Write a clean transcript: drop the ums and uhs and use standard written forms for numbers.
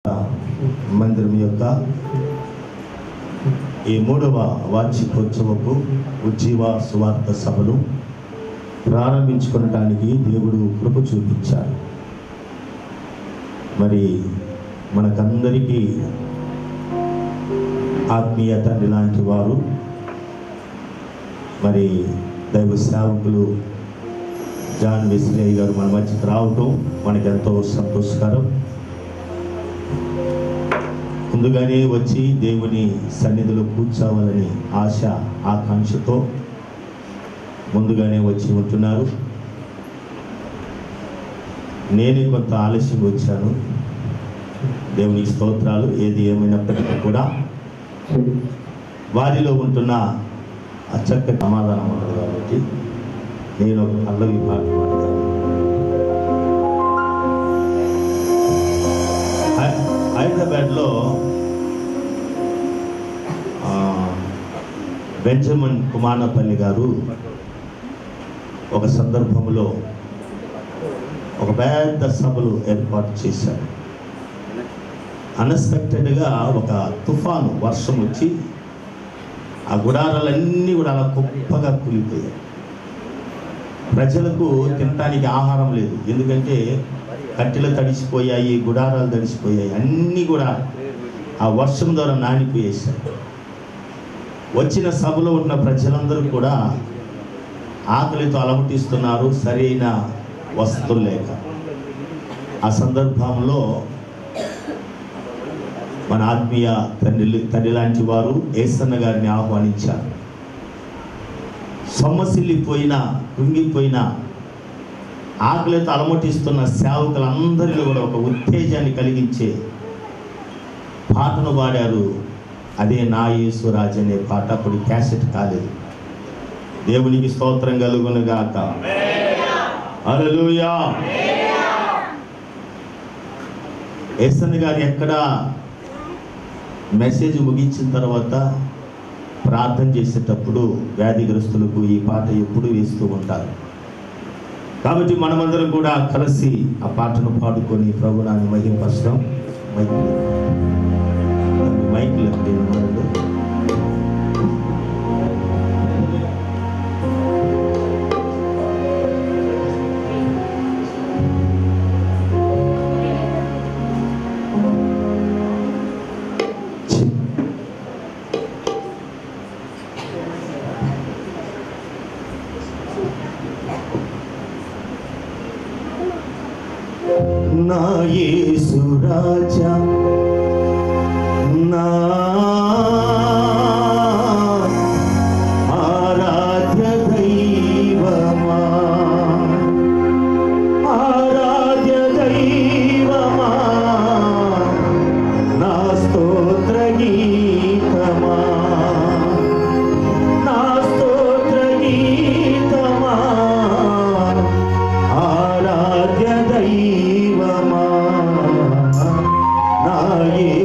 మందిరం యొక్క ఈ 3వ వార్షికోత్సవపు ఉజ్జీవ సువార్త సభలు ప్రారంభించుకోవడానికి దేవుడు కృప చూపించారు. మరి మనకందరికీ ఆత్మీయ తండ్రి లాంటి వారు మరి దైవ సేవకులు జాన్ వెస్లీ గారు మన మధ్యకి రావటం మనకెంతో సంతోషకరం. ముందుగానే వచ్చి దేవుని సన్నిధిలో కూర్చోవాలని ఆశ ఆకాంక్షతో ముందుగానే వచ్చి ఉంటున్నారు. నేనే కొంత ఆలస్యం వచ్చాను. దేవునికి స్తోత్రాలు. ఏది ఏమైనప్పటికీ కూడా వారిలో ఉంటున్న ఆ చక్కటి సమాధానం ఉండదు కాబట్టి నేను ఒక పల్లవి పాట పాడతాను. హైదరాబాద్లో బెంజమిన్ కుమారపల్లి గారు ఒక సందర్భంలో ఒక పెద్ద సభలు ఏర్పాటు చేశారు. అన్ఎక్స్పెక్టెడ్గా ఒక తుఫాను వర్షం వచ్చి ఆ గుడారాలన్నీ కూడా అలా గొప్పగా కూలిపోయాయి. ప్రజలకు తినటానికి ఆహారం లేదు. ఎందుకంటే కట్టెలు తడిసిపోయాయి, గుడారాలు తడిసిపోయాయి, అన్నీ కూడా ఆ వర్షం ద్వారా నానిపోయేశారు. వచ్చిన సభలో ఉన్న ప్రజలందరూ కూడా ఆకలితో అలమటిస్తున్నారు, సరైన వసతులు లేక. ఆ సందర్భంలో మన ఆత్మీయ తండ్రి లాంటి వారు యేసన్న గారిని ఆహ్వానించారు. సొమ్మసిల్లిపోయిన కృంగిపోయిన ఆకలితో అలమటిస్తున్న సేవకులందరిలో కూడా ఒక ఉత్తేజాన్ని కలిగించే పాటను పాడారు. అదే నా యేసు రాజు అనే పాట. అప్పుడు క్యాసెట్ కాలేదు. దేవునికి స్తోత్రం కలుగును గాక. హల్లెలూయా. యేసన్న గారు ఎక్కడ మెసేజ్ ముగించిన తర్వాత ప్రార్థన చేసేటప్పుడు వ్యాధిగ్రస్తులకు ఈ పాట ఎప్పుడు వేస్తూ ఉంటారు. కాబట్టి మనమందరం కూడా కలిసి ఆ పాటను పాడుకొని ప్రభునాన్ని మహిమపరచడం. మైకులు నా యేసు రాజా నా ఆరాధ్య దైవమా, ఆరాధ్య దైవమా, నా స్తోత్ర గీతమా, నా స్తోత్ర గీతమా, ఆరాధ్య దైవమా, నా